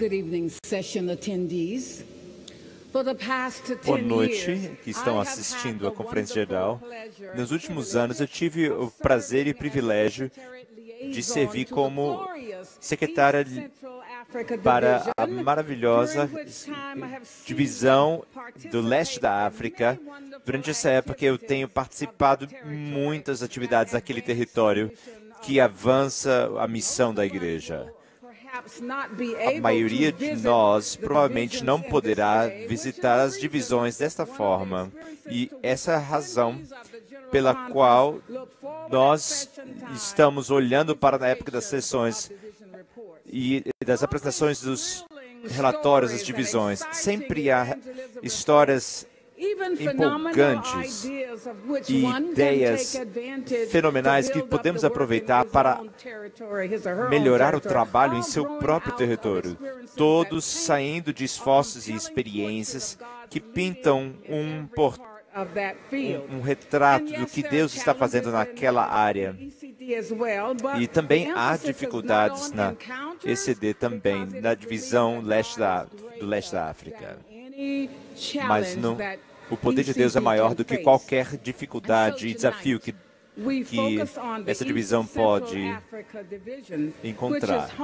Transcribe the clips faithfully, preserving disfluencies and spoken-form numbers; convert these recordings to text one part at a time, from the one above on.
Good evening, session attendees. Boa noite, que estão assistindo à Conferência Geral. Nos últimos anos, eu tive o prazer e privilégio de servir como secretária para a maravilhosa divisão do leste da África. Durante essa época, eu tenho participado de muitas atividades naquele território que avança a missão da igreja. A maioria de nós provavelmente não poderá visitar as divisões desta forma, e essa é a razão pela qual nós estamos olhando para a época das sessões e das apresentações dos relatórios das divisões. Sempre há histórias empolgantes e ideias fenomenais que podemos aproveitar para melhorar o trabalho em seu próprio território, todos saindo de esforços e experiências que pintam um, por, um, um retrato do que Deus está fazendo naquela área. E também há dificuldades na E C D também, na divisão leste da, do leste da África. Mas não, o poder de Deus é maior do que qualquer dificuldade e desafio que, que essa divisão pode encontrar.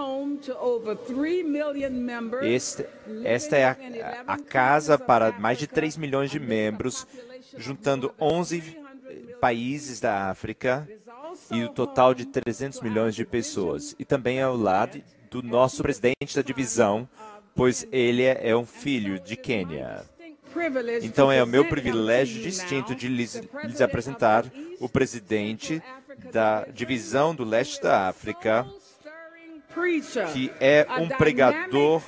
Este, esta é a, a casa para mais de três milhões de membros, juntando onze países da África e o total de trezentos milhões de pessoas. E também ao lado do nosso presidente da divisão, pois ele é um filho de Quênia. Então é o meu privilégio distinto de lhes, lhes apresentar o presidente da divisão do leste da África, que é um pregador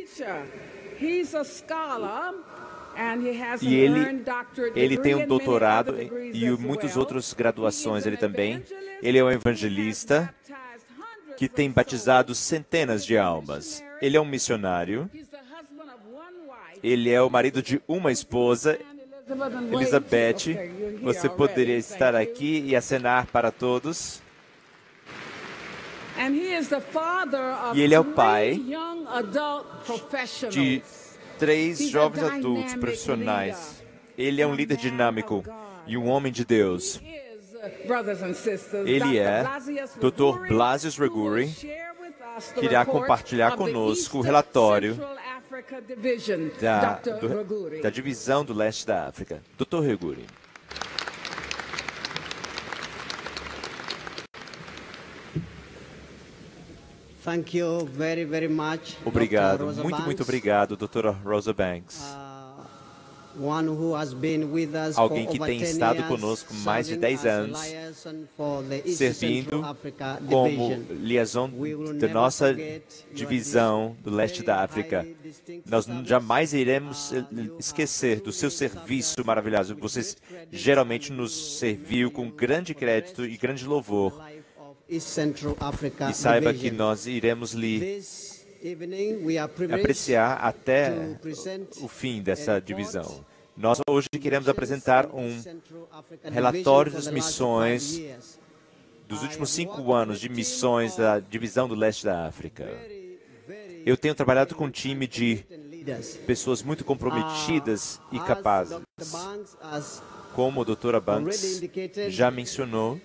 e ele, ele tem um doutorado e muitas outras graduações ele também. Ele é um evangelista que tem batizado centenas de almas. Ele é um missionário. Ele é o marido de uma esposa, Elizabeth. Você poderia estar aqui e acenar para todos. E ele é o pai de três jovens adultos profissionais. Ele é um líder dinâmico e um homem de Deus. Ele é doutor Blasius Reguri, que irá compartilhar conosco o relatório da, do, da divisão do leste da África. doutor Reguri. Thank you very, very much, obrigado, muito, muito obrigado, doutora Rosa Banks. Uh, one who has been with us Alguém que for tem over estado years, conosco mais de dez anos, servindo como liaison da nossa divisão do leste da África. Nós jamais iremos esquecer do seu serviço maravilhoso. Você geralmente nos serviu com grande crédito e grande louvor. E saiba que nós iremos lhe apreciar até o fim dessa divisão. Nós hoje queremos apresentar um relatório das missões dos últimos cinco anos de missões da divisão do leste da África. Eu tenho trabalhado com um time de pessoas muito comprometidas e capazes. Como a doutora Banks já mencionou,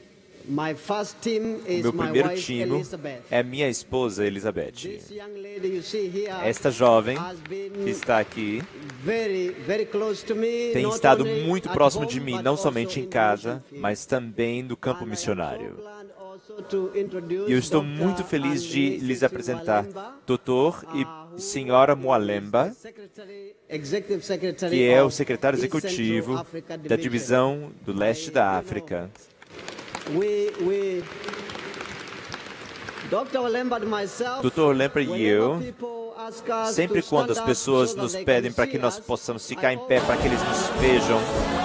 o meu primeiro time é minha esposa, Elizabeth. Esta jovem que está aqui tem estado muito próximo de mim, não somente em casa, mas também no campo missionário. E eu estou muito feliz de lhes apresentar doutor e senhora Mwalemba, que é o secretário executivo da divisão do leste da África. doutor Lemper e eu, sempre quando as pessoas nos pedem para que nós possamos ficar em pé, para que eles nos vejam,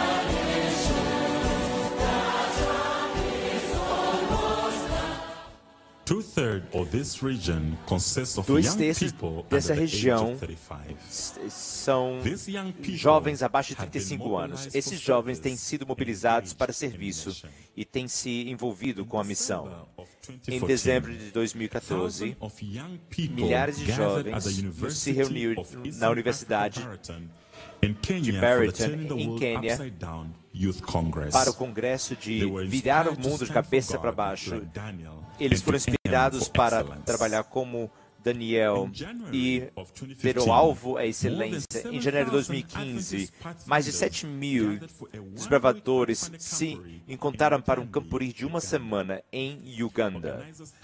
dois terços dessa região são jovens abaixo de trinta e cinco anos. Esses jovens têm sido mobilizados para serviço e têm se envolvido com a missão. Em dezembro de dois mil e quatorze, milhares de jovens se reuniram na Universidade de Barrington, em Quênia, para o congresso de virar o mundo de cabeça para baixo. Eles foram inspirados para trabalhar como Daniel e ter o alvo a excelência. Em janeiro de dois mil e quinze, mais de sete mil desbravadores se encontraram para um campuri de uma semana em Uganda.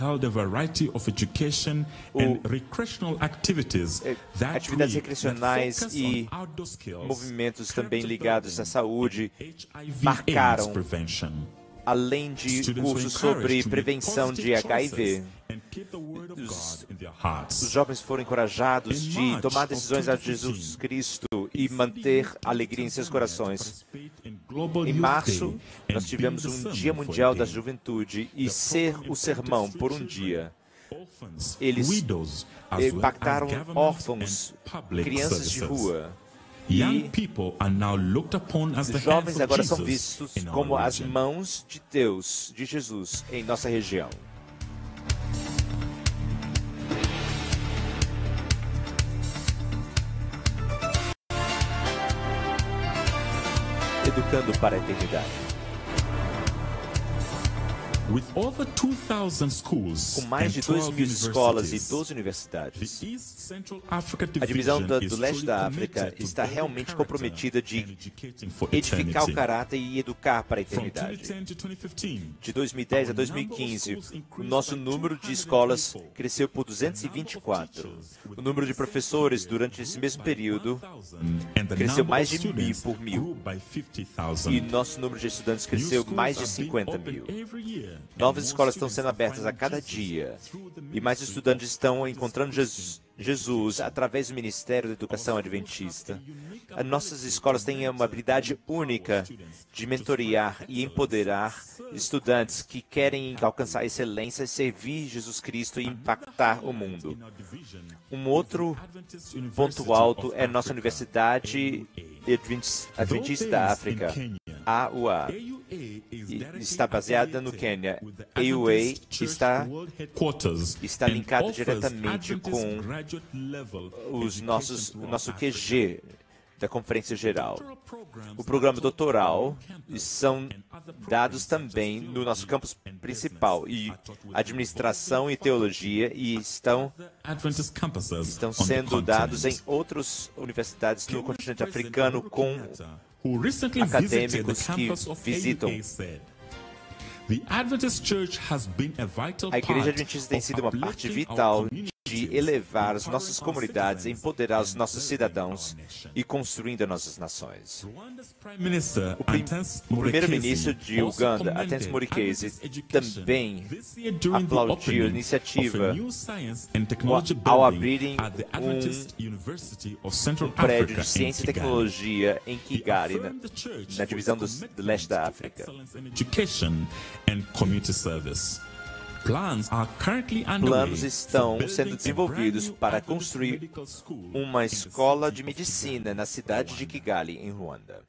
O, atividades recreacionais e movimentos também ligados à saúde marcaram, além de cursos sobre prevenção de H I V. Os, os jovens foram encorajados de tomar decisões a Jesus Cristo e manter alegria em seus corações. Em março, nós tivemos um Dia Mundial da Juventude e ser o sermão por um dia. Eles impactaram órfãos, crianças de rua. E os jovens agora são vistos como as mãos de Deus, de Jesus, em nossa região. Educando para a eternidade. Com mais de dois mil escolas e doze universidades, a divisão do, do leste da África está realmente comprometida de edificar o caráter e educar para a eternidade. De dois mil e dez a dois mil e quinze, o nosso número de escolas cresceu por duzentos e vinte e quatro. O número de professores durante esse mesmo período cresceu mais de mil por mil. E nosso número de estudantes cresceu mais de cinquenta mil. Novas escolas estão sendo abertas a cada dia e mais estudantes estão encontrando Jesus, Jesus através do Ministério da Educação Adventista. As nossas escolas têm uma habilidade única de mentorear e empoderar estudantes que querem alcançar excelência, servir Jesus Cristo e impactar o mundo. Um outro ponto alto é a nossa Universidade Adventista da África, A U A. Está baseada no Quênia. A U A está, está linkada diretamente com os nossos, o nosso Q G da Conferência Geral. O programa doutoral são dados também no nosso campus principal, e administração e teologia, e estão, estão sendo dados em outras universidades no continente africano com acadêmicos que visitam. A Igreja Adventista tem sido uma parte vital de elevar as nossas comunidades, empoderar os nossos cidadãos e construindo as nossas nações. O, prim o primeiro-ministro de Uganda, Antes Morikeze, também aplaudiu a iniciativa ao abrirem um, um prédio de ciência e tecnologia em Kigali, na, na divisão do, do leste da África. Planos estão sendo desenvolvidos para construir uma escola de medicina na cidade de Kigali, em Ruanda.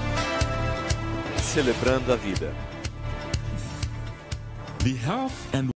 Celebrando a vida.